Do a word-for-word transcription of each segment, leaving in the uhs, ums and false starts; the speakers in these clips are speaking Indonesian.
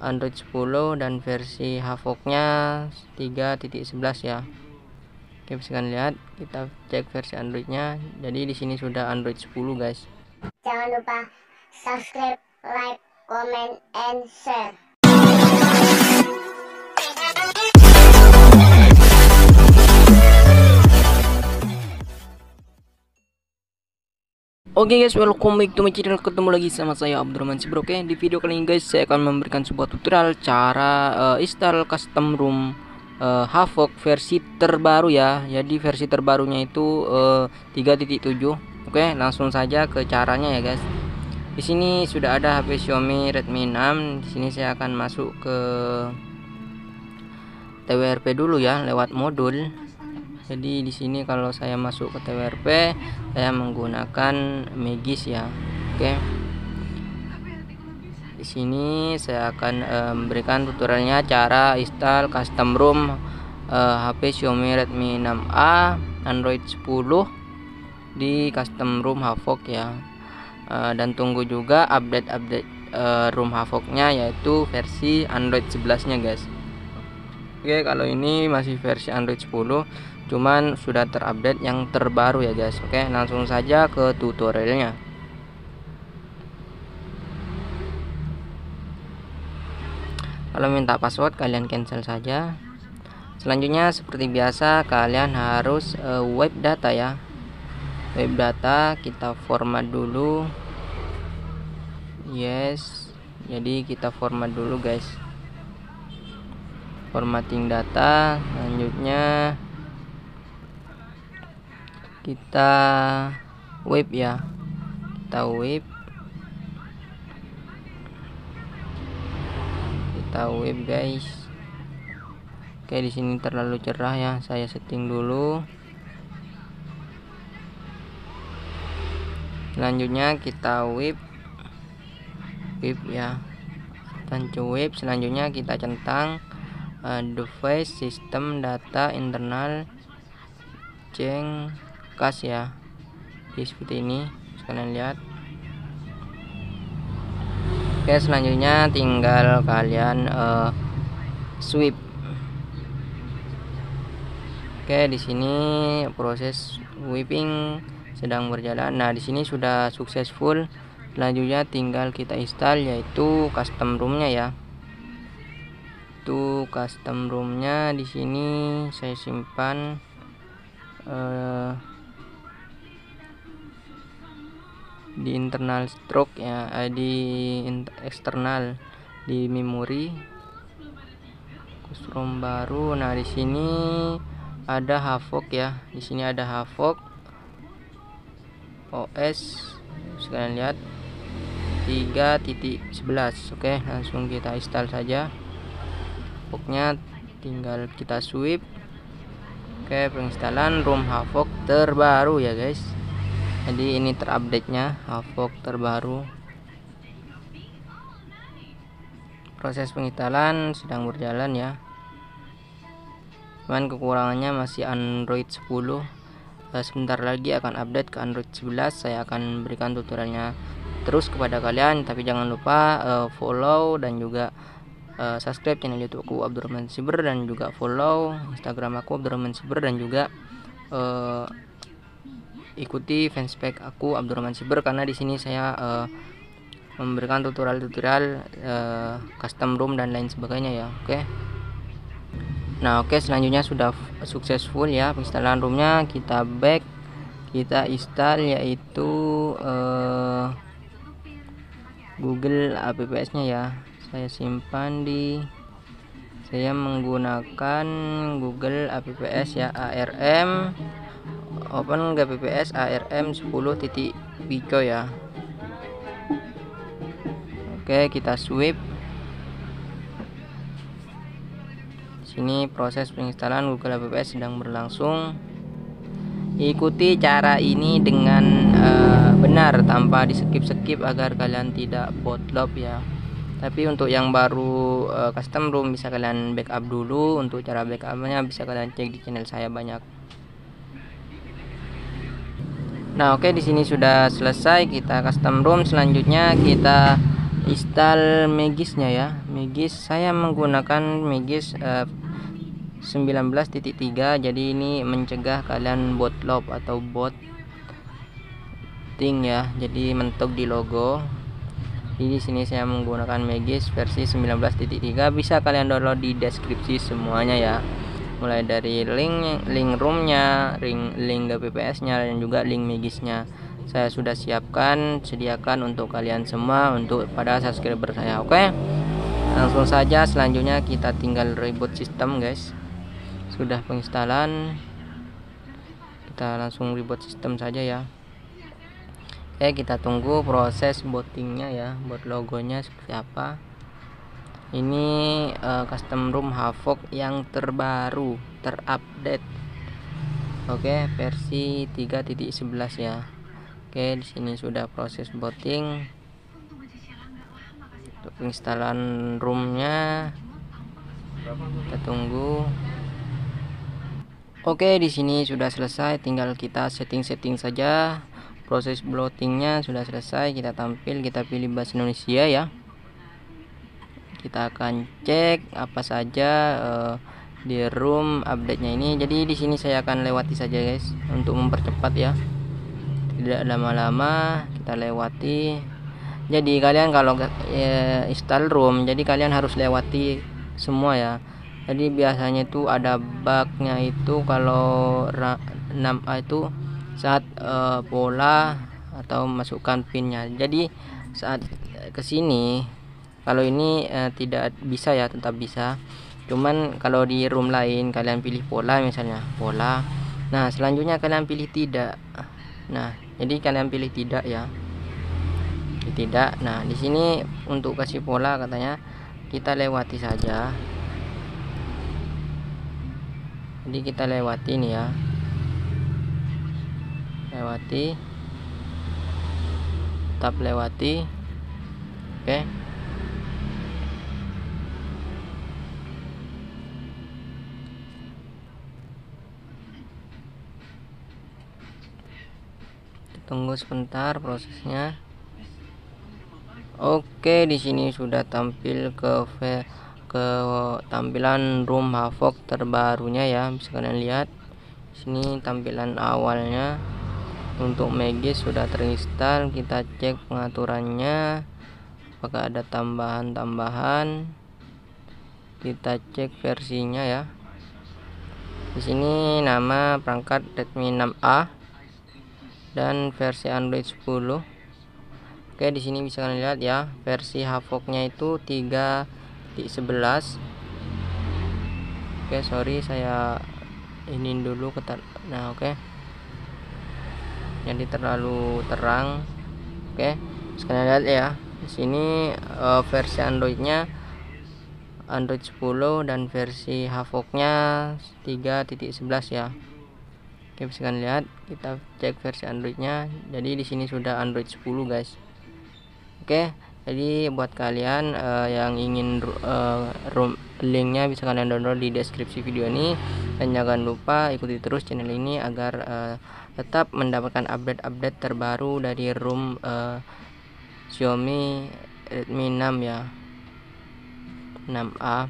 Android sepuluh dan versi Havok-nya tiga titik sebelas ya. Oke, bisa kalian lihat, kita cek versi Android-nya. Jadi di sini sudah Android sepuluh, guys. Jangan lupa subscribe, like, comment, and share. Oke okay guys, welcome back to my channel. Ketemu lagi sama saya Abdurrahman Siber. Oke, di video kali ini guys, saya akan memberikan sebuah tutorial cara uh, install custom ROM uh, Havok versi terbaru ya. Jadi versi terbarunya itu uh, tiga titik tujuh. Oke, langsung saja ke caranya ya guys. Di sini sudah ada H P Xiaomi Redmi enam. Di sini saya akan masuk ke T W R P dulu ya, lewat modul. Jadi di sini kalau saya masuk ke T W R P, saya menggunakan Megis ya. Oke. Di sini saya akan e, memberikan tutorialnya cara install custom ROM e, H P Xiaomi Redmi enam A Android sepuluh di custom ROM Havok ya. E, dan tunggu juga update-update e, ROM Havoknya, yaitu versi Android sebelas nya guys. Oke, kalau ini masih versi Android sepuluh, cuman sudah terupdate yang terbaru ya guys. Oke, langsung saja ke tutorialnya. Kalau minta password, kalian cancel saja. Selanjutnya seperti biasa, kalian harus uh, web data ya. Web data kita format dulu. Yes, jadi kita format dulu guys. Formatting data. Selanjutnya kita web ya, kita web kita web guys. Oke, di sini terlalu cerah ya, saya setting dulu. Selanjutnya kita web web ya, tancu web. Selanjutnya kita centang uh, device sistem data internal ceng kas ya. Jadi seperti ini, kalian lihat. Oke, selanjutnya tinggal kalian uh, sweep. Oke, di sini proses sweeping sedang berjalan. Nah, di sini sudah successful. Selanjutnya tinggal kita install, yaitu custom ROM-nya ya. Itu custom ROM-nya di sini saya simpan uh, di internal stroke ya, eh, di eksternal di memori ROM baru. Nah, di sini ada Havok ya. Di sini ada Havok O S, sekalian lihat, tiga titik sebelas. Oke, langsung kita install saja. Havoknya tinggal kita sweep. Oke, penginstalan ROM Havok terbaru ya guys. Jadi ini terupdate nya Havok terbaru. Proses penginstalan sedang berjalan ya. Cuman kekurangannya masih Android sepuluh. Sebentar lagi akan update ke Android sebelas. Saya akan berikan tutorialnya terus kepada kalian. Tapi jangan lupa uh, follow dan juga uh, subscribe channel YouTube aku Abdurrahman Siber, dan juga follow Instagram aku Abdurrahman Siber, dan juga uh, ikuti fanspage aku Abdurrahman Siber, karena di sini saya uh, memberikan tutorial-tutorial uh, custom ROM dan lain sebagainya ya. Oke. Nah, oke, selanjutnya sudah successful ya penginstalan ROM-nya. Kita back, kita install, yaitu uh, Google Apps-nya ya. Saya simpan di saya menggunakan Google Apps ya, A R M open G P P S A R M sepuluh titik pico ya. Oke, kita sweep. Sini proses penginstalan Google Apps sedang berlangsung. Ikuti cara ini dengan uh, benar tanpa di skip-skip agar kalian tidak bootloop ya. Tapi untuk yang baru uh, custom ROM bisa kalian backup dulu. Untuk cara backupnya bisa kalian cek di channel saya banyak. Nah, oke, di sini sudah selesai kita custom ROM. Selanjutnya kita install Magisnya ya. Magis saya menggunakan Magis uh, sembilan belas titik tiga, jadi ini mencegah kalian bot lob atau bot ting ya, jadi mentok di logo. Jadi di sini saya menggunakan Magis versi sembilan belas titik tiga, bisa kalian download di deskripsi semuanya ya, mulai dari link link roomnya, link link G P P S-nya, dan juga link Magisnya saya sudah siapkan, sediakan untuk kalian semua, untuk pada subscriber saya. Oke, langsung saja selanjutnya kita tinggal reboot sistem guys. Sudah penginstalan, kita langsung reboot sistem saja ya. Oke, kita tunggu proses bootingnya ya, buat logonya seperti apa. Ini uh, custom room Havok yang terbaru, terupdate. Oke, versi tiga titik sebelas ya. Oke, di sini sudah proses booting. Untuk penginstalan roomnya kita tunggu. Oke, di sini sudah selesai, tinggal kita setting-setting saja. Proses bloatingnya sudah selesai, kita tampil, kita pilih bahasa Indonesia ya. Kita akan cek apa saja uh, di room update-nya ini. Jadi di sini saya akan lewati saja guys, untuk mempercepat ya, tidak lama-lama kita lewati. Jadi kalian kalau ya, install room, jadi kalian harus lewati semua ya. Jadi biasanya itu ada bugnya itu kalau enam A itu saat uh, pola atau masukkan pinnya. Jadi saat kesini kalau ini uh, tidak bisa ya, tetap bisa. Cuman kalau di room lain kalian pilih pola, misalnya pola. Nah selanjutnya kalian pilih tidak. Nah jadi kalian pilih tidak ya, tidak. Nah di sini untuk kasih pola katanya kita lewati saja. Jadi kita lewati nih ya, lewati, tetap lewati. Oke, tunggu sebentar prosesnya. Oke, di sini sudah tampil ke ke tampilan room Havok terbarunya ya, bisa kalian lihat. Sini tampilan awalnya. Untuk Magis sudah terinstall, kita cek pengaturannya apakah ada tambahan-tambahan. Kita cek versinya ya. Di sini nama perangkat Redmi enam A dan versi Android sepuluh. Oke, di sini bisa kalian lihat ya, versi Havoknya itu tiga titik sebelas. Oke, sorry saya ini dulu ketat. Nah, oke. Jadi terlalu terang. Oke, sekalian lihat ya. Di sini uh, versi Androidnya Android sepuluh dan versi Havoknya tiga titik sebelas ya. Oke, bisa kalian lihat. Kita cek versi Androidnya. Jadi di sini sudah Android sepuluh guys. Oke, jadi buat kalian uh, yang ingin uh, room, linknya bisa kalian download di deskripsi video ini. Dan jangan lupa ikuti terus channel ini agar uh, tetap mendapatkan update-update terbaru dari room uh, Xiaomi Redmi enam ya, enam A.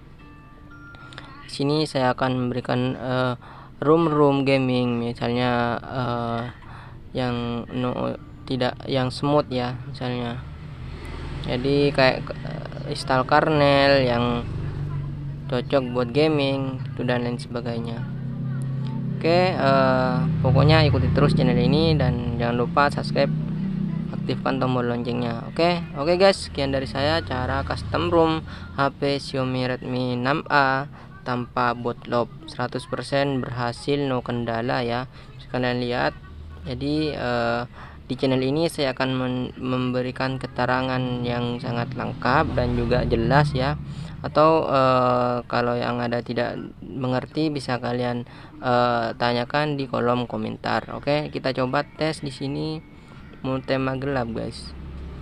Di sini saya akan memberikan uh, room-room gaming, misalnya uh, yang no, tidak yang smooth ya, misalnya. Jadi kayak uh, install kernel yang cocok buat gaming itu dan lain sebagainya. Oke, uh, pokoknya ikuti terus channel ini dan jangan lupa subscribe, aktifkan tombol loncengnya. Oke, oke guys, sekian dari saya cara custom room H P Xiaomi Redmi enam A tanpa bot lob, seratus persen berhasil, no kendala ya. Bisa kalian lihat. Jadi uh, di channel ini saya akan memberikan keterangan yang sangat lengkap dan juga jelas ya. Atau uh, kalau yang ada tidak mengerti bisa kalian uh, tanyakan di kolom komentar. Oke, kita coba tes di sini mau tema gelap guys.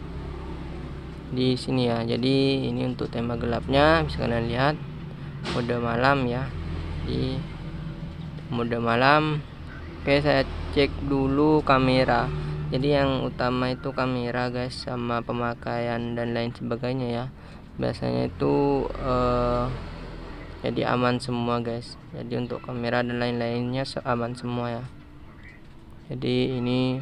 Di sini ya. Jadi ini untuk tema gelapnya, bisa kalian lihat mode malam ya. Di mode malam. Oke, saya cek dulu kamera Jadi yang utama itu kamera guys, sama pemakaian dan lain sebagainya ya. Biasanya itu uh, jadi aman semua guys. Jadi untuk kamera dan lain-lainnya aman semua ya. Jadi ini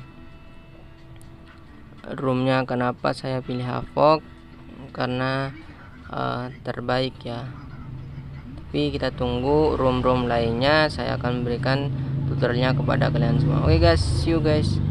roomnya, kenapa saya pilih Havok, karena uh, terbaik ya. Tapi kita tunggu room-room lainnya, saya akan berikan tutorialnya kepada kalian semua. Oke guys, see you guys.